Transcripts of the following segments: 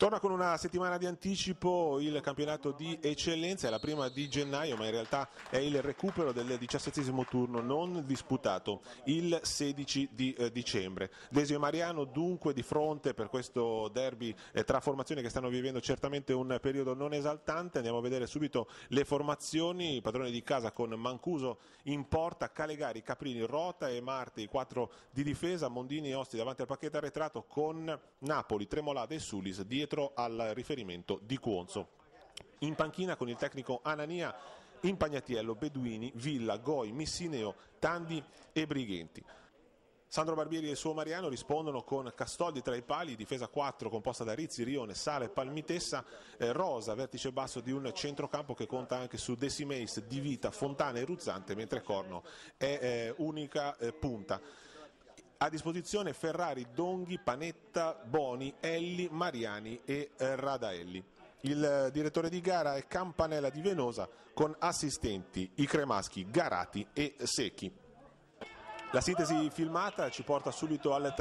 Torna con una settimana di anticipo il campionato di eccellenza, è la prima di gennaio, ma in realtà è il recupero del 17° turno non disputato il 16 di dicembre. Desio e Mariano dunque di fronte per questo derby tra formazioni che stanno vivendo certamente un periodo non esaltante. Andiamo a vedere subito le formazioni. Padroni di casa con Mancuso in porta, Calegari, Caprini, Rota e Marte, i 4 di difesa, Mondini e Osti davanti al pacchetto arretrato con Napoli, Tremolada e Sulis dietro al riferimento di Cuonzo. In panchina con il tecnico Anania, Impagnatiello, Beduini, Villa, Goi, Missineo, Tandi e Brighenti. Sandro Barbieri e il suo Mariano rispondono con Castoldi tra i pali, difesa 4 composta da Rizzi, Rione, Sala e Palmitessa, Rosa, vertice basso di un centrocampo che conta anche su Decimeis, Di Vita, Fontana e Ruzzante, mentre Corno è unica punta. A disposizione Ferrari, Donghi, Panetta, Boni, Elli, Mariani e Radaelli. Il direttore di gara è Campanella di Venosa con assistenti i cremaschi Garati e Secchi. La sintesi filmata ci porta subito al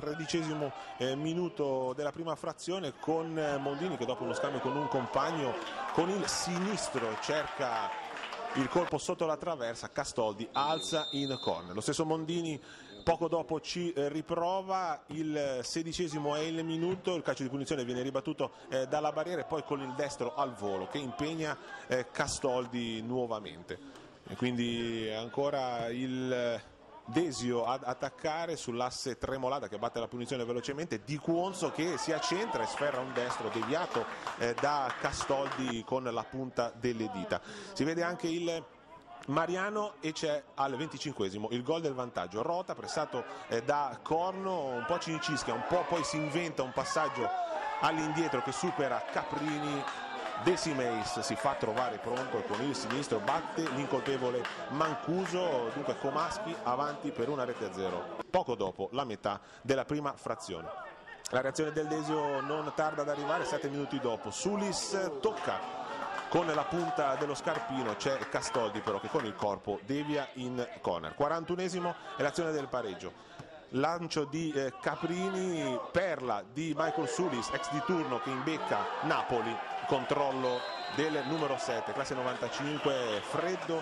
13° minuto della prima frazione con Mondini che dopo uno scambio con un compagno con il sinistro cerca il colpo sotto la traversa, Castoldi alza in corner. Lo stesso Mondini poco dopo ci riprova, il 16° è il minuto, il calcio di punizione viene ribattuto dalla barriera e poi con il destro al volo che impegna Castoldi nuovamente. E quindi ancora il Desio ad attaccare sull'asse Tremolada che batte la punizione velocemente, Di Cuonzo che si accentra e sferra un destro deviato da Castoldi con la punta delle dita. Si vede anche il Mariano e c'è al 25° il gol del vantaggio. Rota pressato da Corno, un po' cinicisca, un po' poi si inventa un passaggio all'indietro che supera Caprini. Decimeis si fa trovare pronto e con il sinistro batte l'incolpevole Mancuso, dunque Comaschi avanti per una rete a 0 poco dopo la metà della prima frazione. La reazione del Desio non tarda ad arrivare, 7 minuti dopo Sulis tocca con la punta dello scarpino, c'è Castoldi però che con il corpo devia in corner. 41° è l'azione del pareggio. Lancio di Caprini, perla di Michael Sulis, ex di turno che imbecca Napoli, controllo del numero 7, classe 95, freddo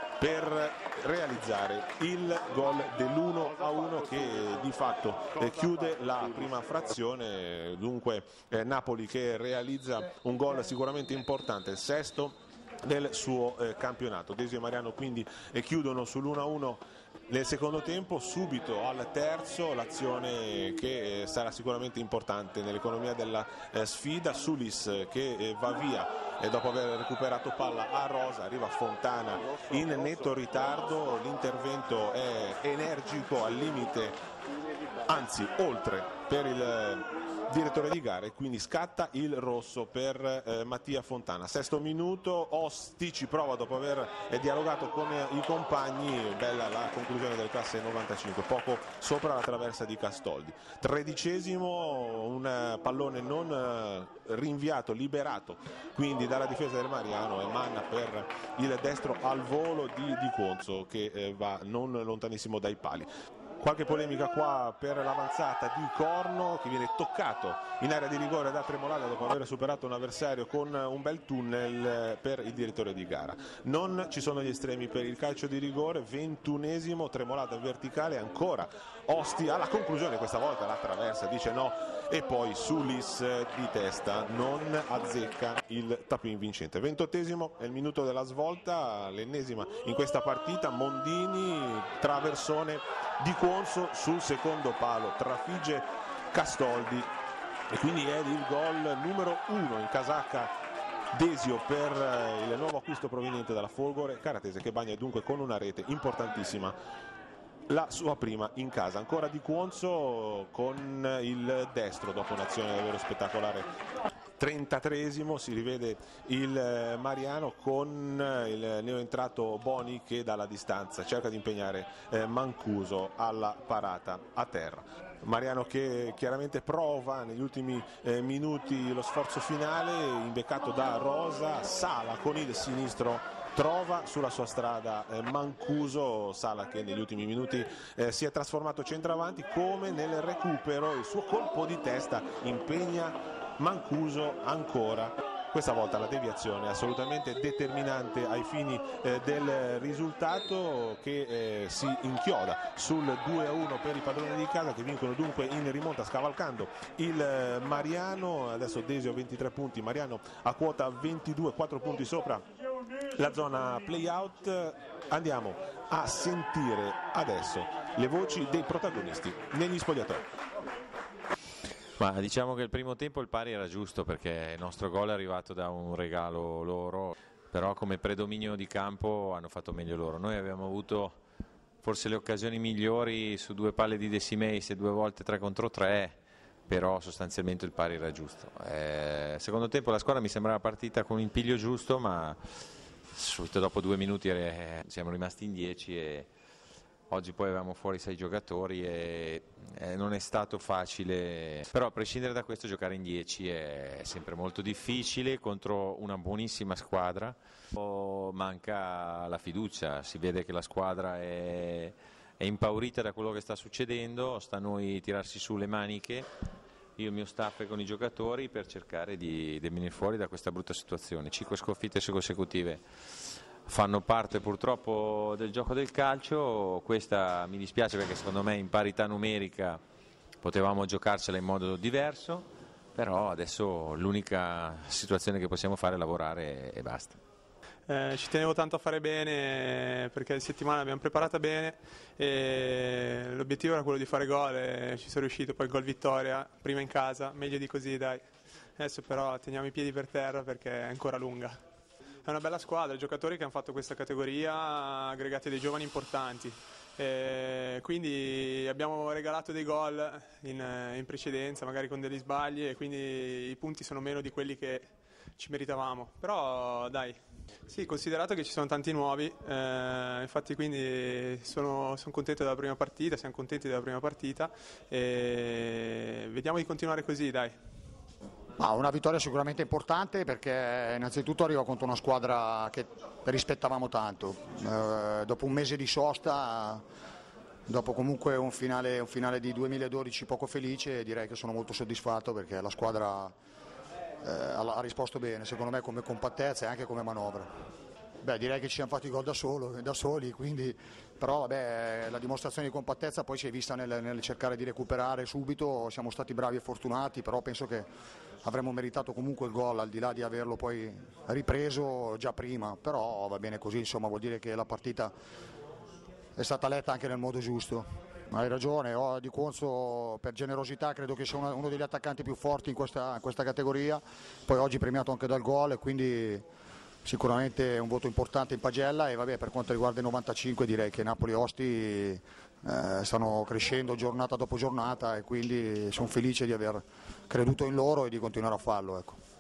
per realizzare il gol dell'1-1 che di fatto chiude la prima frazione. Dunque Napoli che realizza un gol sicuramente importante, il 6° del suo campionato. Desio e Mariano quindi chiudono sull'1-1 nel secondo tempo. Subito al terzo l'azione che sarà sicuramente importante nell'economia della sfida, Sulis che va via e dopo aver recuperato palla a Rosa arriva Fontana in netto ritardo, l'intervento è energico al limite, anzi oltre per il direttore di gara e quindi scatta il rosso per Mattia Fontana. 6° minuto, Osti ci prova dopo aver dialogato con i compagni, bella la conclusione del classe 95, poco sopra la traversa di Castoldi. 13°, un pallone non rinviato, liberato quindi dalla difesa del Mariano e manna per il destro al volo di Cuonzo che va non lontanissimo dai pali. Qualche polemica qua per l'avanzata di Corno che viene toccato in area di rigore da Tremolada dopo aver superato un avversario con un bel tunnel per il direttore di gara. Non ci sono gli estremi per il calcio di rigore, 21°, Tremolada verticale, ancora Osti alla conclusione, questa volta la traversa, dice no e poi Sulis di testa non azzecca il tap-in vincente. 28° è il minuto della svolta, l'ennesima in questa partita, Mondini, traversone di Cuonzo sul secondo palo, trafigge Castoldi e quindi è il gol numero 1 in casacca Desio per il nuovo acquisto proveniente dalla Folgore Caratese che bagna dunque con una rete importantissima la sua prima in casa. Ancora Di Cuonzo con il destro dopo un'azione davvero spettacolare. 33° si rivede il Mariano con il neoentrato Boni che dalla distanza cerca di impegnare Mancuso alla parata a terra. Mariano che chiaramente prova negli ultimi minuti lo sforzo finale, imbeccato da Rosa, Sala con il sinistro trova sulla sua strada Mancuso, Sala che negli ultimi minuti si è trasformato centravanti, come nel recupero il suo colpo di testa impegna Mancuso ancora. Questa volta la deviazione è assolutamente determinante ai fini del risultato, che si inchioda sul 2-1 per i padroni di casa, che vincono dunque in rimonta scavalcando il Mariano. Adesso Desio 23 punti, Mariano a quota 22, 4 punti sopra la zona play-out. Andiamo a sentire adesso le voci dei protagonisti negli spogliatoi. Ma diciamo che il primo tempo il pari era giusto, perché il nostro gol è arrivato da un regalo loro, però come predominio di campo hanno fatto meglio loro. Noi abbiamo avuto forse le occasioni migliori su 2 palle di De Simeis e 2 volte 3 contro 3, però sostanzialmente il pari era giusto. Secondo tempo la squadra mi sembrava partita con il piglio giusto, ma subito dopo 2 minuti siamo rimasti in 10 e oggi poi avevamo fuori 6 giocatori e non è stato facile, però a prescindere da questo giocare in 10 è sempre molto difficile contro una buonissima squadra. Manca la fiducia, si vede che la squadra è impaurita da quello che sta succedendo, sta a noi tirarsi su le maniche, io e il mio staff e con i giocatori, per cercare di venire fuori da questa brutta situazione. 5 sconfitte consecutive fanno parte purtroppo del gioco del calcio, questa mi dispiace perché secondo me in parità numerica potevamo giocarcela in modo diverso, però adesso l'unica situazione che possiamo fare è lavorare e basta. Ci tenevo tanto a fare bene, perché la settimana l'abbiamo preparata bene e l'obiettivo era quello di fare gol e ci sono riuscito, poi gol vittoria, prima in casa, meglio di così dai. Adesso però teniamo i piedi per terra perché è ancora lunga. È una bella squadra, i giocatori che hanno fatto questa categoria, aggregati dei giovani importanti, quindi abbiamo regalato dei gol in precedenza, magari con degli sbagli, e quindi i punti sono meno di quelli che ci meritavamo, però dai, sì, considerato che ci sono tanti nuovi, infatti quindi sono contento della prima partita, siamo contenti della prima partita e vediamo di continuare così, dai. Una vittoria sicuramente importante, perché innanzitutto arriva contro una squadra che rispettavamo tanto. Dopo un mese di sosta, dopo comunque un finale di 2012 poco felice, direi che sono molto soddisfatto perché la squadra ha risposto bene, secondo me, come compattezza e anche come manovra. Direi che ci siamo fatti gol da soli, quindi, però la dimostrazione di compattezza poi si è vista nel cercare di recuperare subito. Siamo stati bravi e fortunati, però penso che avremmo meritato comunque il gol, al di là di averlo poi ripreso già prima, però va bene così, insomma, vuol dire che la partita è stata letta anche nel modo giusto. Hai ragione, Di Conso per generosità credo che sia uno degli attaccanti più forti in questa categoria, poi oggi premiato anche dal gol, e quindi sicuramente un voto importante in pagella. E per quanto riguarda i 95 direi che Napoli Osti stanno crescendo giornata dopo giornata, e quindi sono felice di aver creduto in loro e di continuare a farlo, ecco.